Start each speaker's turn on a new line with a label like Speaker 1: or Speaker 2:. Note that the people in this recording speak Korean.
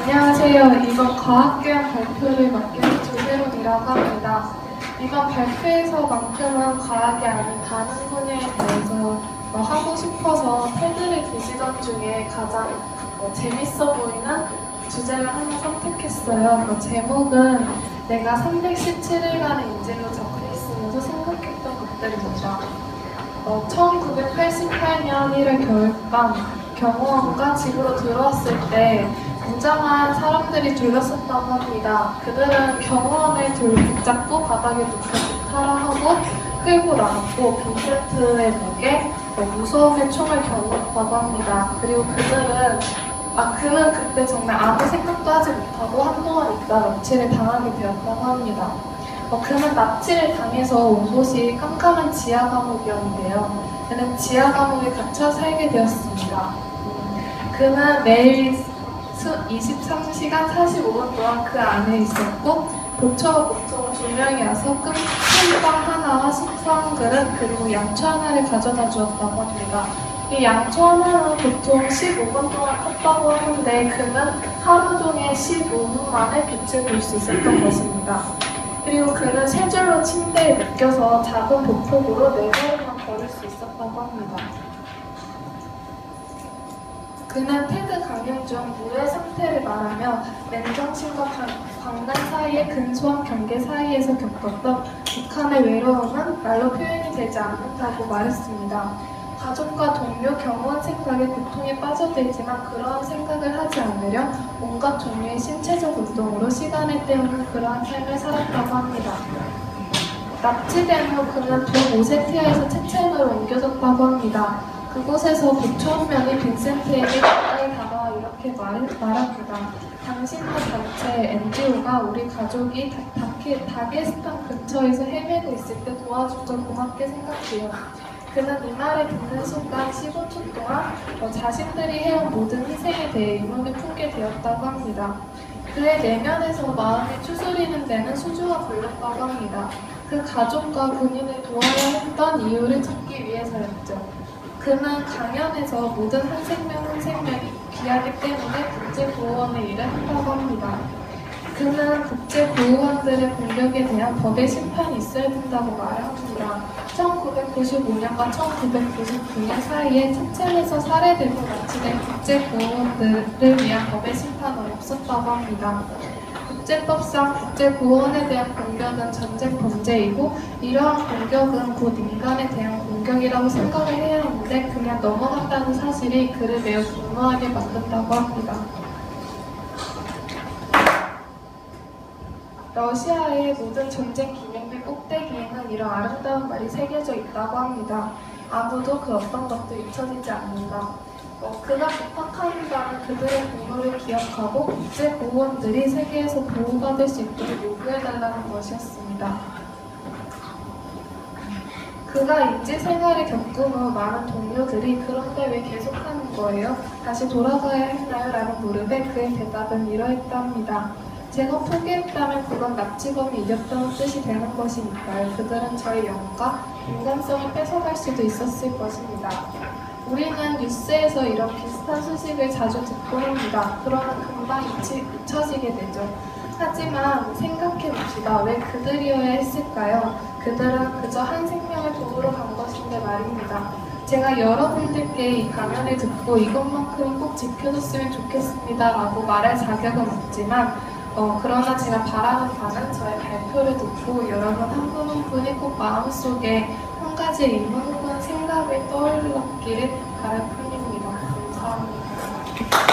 Speaker 1: 안녕하세요. 이번 과학교양 발표를 맡게 된 조세론이라고 합니다. 이번 발표에서만큼은 과학이 아닌 다른 분야에 대해서 하고 싶어서 패드를 드시던 중에 가장 재밌어 보이는 주제를 하나 선택했어요. 제목은 내가 317일간의 인생을 적혀 있으면서 생각했던 것들입니다. 1988년 1월 겨울밤 경호원과 집으로 들어왔을 때 무장한 사람들이 둘러섰다고 합니다. 그들은 경호원을 붙잡고 바닥에 눕혀 타라 하고 끌고 나갔고 빈센트의 목에 무서움의 총을 겨누었다고 합니다. 그리고 그는 그때 정말 아무 생각도 하지 못하고 한동안 있다 납치를 당하게 되었다고 합니다. 그는 납치를 당해서 온 곳이 깜깜한 지하 감옥이었는데요. 그는 지하 감옥에 갇혀 살게 되었습니다. 그는 매일 23시간 45분 동안 그 안에 있었고 보초가 보통 2명이 와서 큰 빵 하나와 식사 한 그릇 그리고 양초 하나를 가져다 주었다고 합니다. 이 양초 하나는 보통 15분 동안 탔다고 하는데 그는 하루 종일 15분 만에 빛을 볼 수 있었던 것입니다. 그리고 그는 세 줄로 침대에 묶여서 작은 보폭으로 4걸음만 걸을 수 있었다고 합니다. 그는 테드 강연 중 무의 상태를 말하며 맨정신과 광란 사이의 근소한 경계 사이에서 겪었던 북한의 외로움은 말로 표현이 되지 않는다고 말했습니다. 가족과 동료, 경호원 생각에 고통에 빠져들지만 그러한 생각을 하지 않으려 온갖 종류의 신체적 운동으로 시간을 때우는 그러한 삶을 살았다고 합니다. 납치된 후 그는 동오세티아에서 체첸으로 옮겨졌다고 합니다. 그곳에서 보초 한 명이 빈센트에게 가까이 다가와 이렇게 말합니다. 당신의 단체 NGO가 우리 가족이 다게스탄 근처에서 헤매고 있을 때 도와줘서 고맙게 생각해요. 그는 이 말을 듣는 순간 15초 동안 자신들이 해온 모든 희생에 대해 의문을 품게 되었다고 합니다. 그의 내면에서 마음이 추스리는 데는 수주가 걸렸다고 합니다. 그 가족과 군인을 도와야 했던 이유를 찾기 위해서였죠. 그는 강연에서 모든 한 생명이 귀하기 때문에 국제보호원의 일을 한다고 합니다. 그는 국제보호원들의 공격에 대한 법의 심판이 있어야 된다고 말합니다. 1995년과 1999년 사이에 체첸에서 살해되고 납치된 국제보호원들을 위한 법의 심판은 없었다고 합니다. 국제법상 국제보호원에 대한 공격은 전쟁 범죄이고 이러한 공격은 곧 인간에 대한 공격이라고 생각을 해야 하는데 그냥 넘어간다는 사실이 그를 매우 분노하게 만든다고 합니다. 러시아의 모든 전쟁 기념비 꼭대기에는 이런 아름다운 말이 새겨져 있다고 합니다. 아무도 그 어떤 것도 잊혀지지 않는다. 그가 부탁하는 바는 그들의 공로를 기억하고 국제보호원들이 세계에서 보호받을 수 있도록 요구해달라는 것이었습니다. 그가 인질 생활을 겪은 후 많은 동료들이 그런데 왜 계속하는 거예요? 다시 돌아가야 했나요? 라는 무릎에 그의 대답은 이러했답니다. 제가 포기했다면 그건 납치범이 이겼다는 뜻이 되는 것이니까요. 그들은 저의 영혼과 인간성을 뺏어갈 수도 있었을 것입니다. 우리는 뉴스에서 이런 비슷한 소식을 자주 듣곤 합니다. 그러면 금방 잊혀지게 되죠. 하지만 생각해봅시다. 왜 그들이어야 했을까요? 그들은 그저 한 생명을 도우러 간 것인데 말입니다. 제가 여러분들께 이 강연을 듣고 이것만큼은 꼭 지켜줬으면 좋겠습니다 라고 말할 자격은 없지만 그러나 제가 바라는 바는 저의 발표를 듣고 여러분 한 분 한 분이 꼭 마음속에 한 가지 의문 혹은 생각을 떠올렸기를 바랄 뿐입니다. 감사합니다.